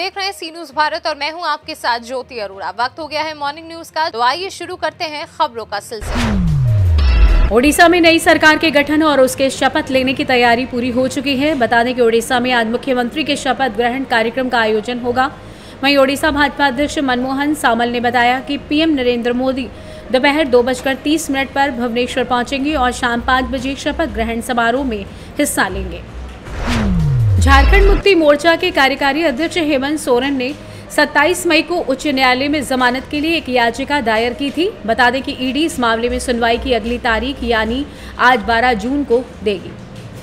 देख रहे हैं सी न्यूज भारत और मैं हूं आपके साथ ज्योति अरोड़ा। वक्त हो गया है मॉर्निंग न्यूज का, तो आइए शुरू करते हैं खबरों का सिलसिला। ओडिशा में नई सरकार के गठन और उसके शपथ लेने की तैयारी पूरी हो चुकी है। बता दें कि ओडिशा में आज मुख्यमंत्री के शपथ ग्रहण कार्यक्रम का आयोजन होगा। वहीं ओडिशा भाजपा अध्यक्ष मनमोहन सामल ने बताया कि पीएम नरेंद्र मोदी दोपहर 2:30 पर भुवनेश्वर पहुंचेंगे और शाम 5 बजे शपथ ग्रहण समारोह में हिस्सा लेंगे। झारखंड मुक्ति मोर्चा के कार्यकारी अध्यक्ष हेमंत सोरेन ने 27 मई को उच्च न्यायालय में जमानत के लिए एक याचिका दायर की थी। बता दें कि ईडी इस मामले में सुनवाई की अगली तारीख यानी आज 12 जून को देगी।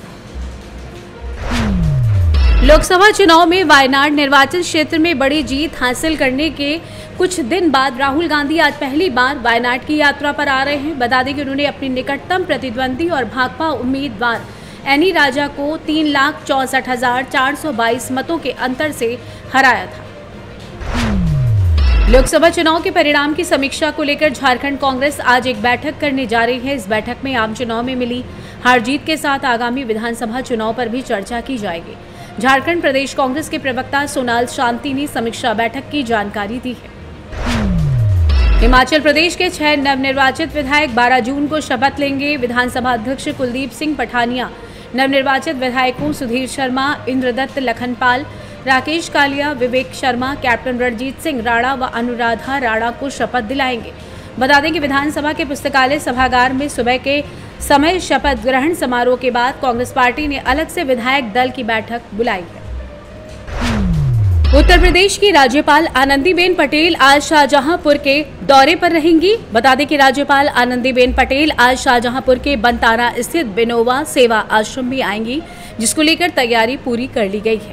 लोकसभा चुनाव में वायनाड निर्वाचन क्षेत्र में बड़ी जीत हासिल करने के कुछ दिन बाद राहुल गांधी आज पहली बार वायनाड की यात्रा पर आ रहे हैं। बता दें कि उन्होंने अपनी निकटतम प्रतिद्वंदी और भाकपा उम्मीदवार एनी राजा को 3,64,422 मतों के अंतर से हराया था। लोकसभा चुनाव के परिणाम की समीक्षा को लेकर झारखंड कांग्रेस आज एक बैठक करने जा रही है। इस बैठक में आम चुनाव में मिली हार जीत के साथ आगामी विधानसभा चुनाव पर भी चर्चा की जाएगी। झारखंड प्रदेश कांग्रेस के प्रवक्ता सोनाल शांति ने समीक्षा बैठक की जानकारी दी है। हिमाचल प्रदेश के 6 नवनिर्वाचित विधायक 12 जून को शपथ लेंगे। विधानसभा अध्यक्ष कुलदीप सिंह पठानिया नवनिर्वाचित विधायकों सुधीर शर्मा, इंद्रदत्त लखनपाल, राकेश कालिया, विवेक शर्मा, कैप्टन रणजीत सिंह राणा व अनुराधा राणा को शपथ दिलाएंगे। बता दें कि विधानसभा के पुस्तकालय सभागार में सुबह के समय शपथ ग्रहण समारोह के बाद कांग्रेस पार्टी ने अलग से विधायक दल की बैठक बुलाई है। उत्तर प्रदेश की राज्यपाल आनंदीबेन पटेल आज शाहजहांपुर के दौरे पर रहेंगी। बता दें कि राज्यपाल आनंदीबेन पटेल आज शाहजहांपुर के बनतारा स्थित बिनोवा सेवा आश्रम में आएंगी, जिसको लेकर तैयारी पूरी कर ली गई है।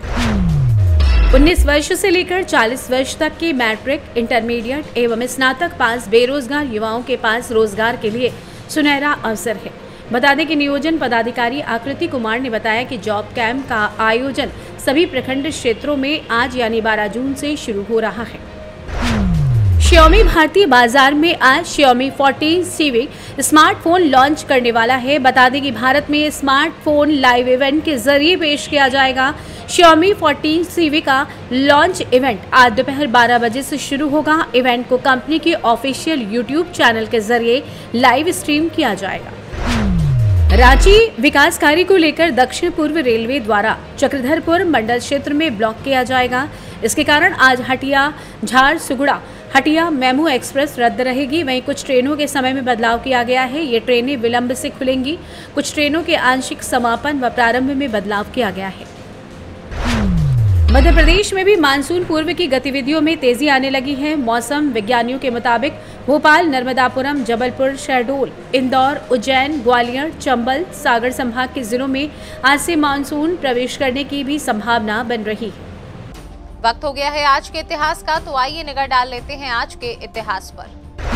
19 वर्ष से लेकर 40 वर्ष तक के मैट्रिक, इंटरमीडिएट एवं स्नातक पास बेरोजगार युवाओं के पास रोजगार के लिए सुनहरा अवसर है। बता दें कि नियोजन पदाधिकारी आकृति कुमार ने बताया कि जॉब कैंप का आयोजन सभी प्रखंड क्षेत्रों में आज यानी 12 जून से शुरू हो रहा है। Xiaomi भारतीय बाजार में आज Xiaomi 14 Civic स्मार्टफोन लॉन्च करने वाला है। बता दें कि भारत में स्मार्टफोन लाइव इवेंट के जरिए पेश किया जाएगा। Xiaomi 14 Civic का लॉन्च इवेंट आज दोपहर 12 बजे से शुरू होगा। इवेंट को कंपनी के ऑफिशियल YouTube चैनल के जरिए लाइव स्ट्रीम किया जाएगा। रांची विकास कार्य को लेकर दक्षिण पूर्व रेलवे द्वारा चक्रधरपुर मंडल क्षेत्र में ब्लॉक किया जाएगा। इसके कारण आज हटिया झारसुगुड़ा हटिया मेमू एक्सप्रेस रद्द रहेगी। वहीं कुछ ट्रेनों के समय में बदलाव किया गया है। ये ट्रेनें विलंब से खुलेंगी। कुछ ट्रेनों के आंशिक समापन व प्रारंभ में बदलाव किया गया है। मध्य प्रदेश में भी मानसून पूर्व की गतिविधियों में तेजी आने लगी है। मौसम विज्ञानियों के मुताबिक भोपाल, नर्मदापुरम, जबलपुर, शहडोल, इंदौर, उज्जैन, ग्वालियर, चंबल, सागर संभाग के जिलों में आज से मानसून प्रवेश करने की भी संभावना बन रही है। वक्त हो गया है आज के इतिहास का, तो आइए निगाह डाल लेते हैं आज के इतिहास पर।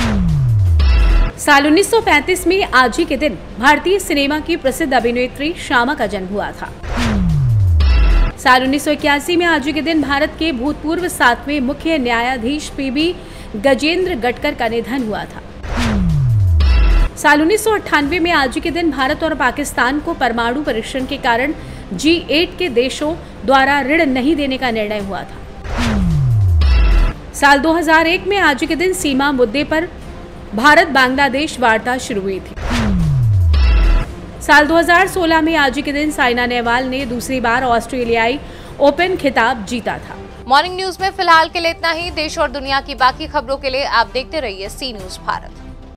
साल 1935 में आज ही के दिन भारतीय सिनेमा की प्रसिद्ध अभिनेत्री श्यामा का जन्म हुआ था। साल 1981 में आज ही के दिन भारत के भूतपूर्व 7वें मुख्य न्यायाधीश पीबी गजेंद्र गटकर का निधन हुआ था। साल 1998 में आज ही के दिन भारत और पाकिस्तान को परमाणु परीक्षण के कारण G8 के देशों द्वारा ऋण नहीं देने का निर्णय हुआ था। साल 2001 में आज ही के दिन सीमा मुद्दे पर भारत बांग्लादेश वार्ता शुरू हुई थी। साल 2016 में आज ही के दिन साइना नेहवाल ने दूसरी बार ऑस्ट्रेलियाई ओपन खिताब जीता था। मॉर्निंग न्यूज में फिलहाल के लिए इतना ही। देश और दुनिया की बाकी खबरों के लिए आप देखते रहिए सी न्यूज भारत।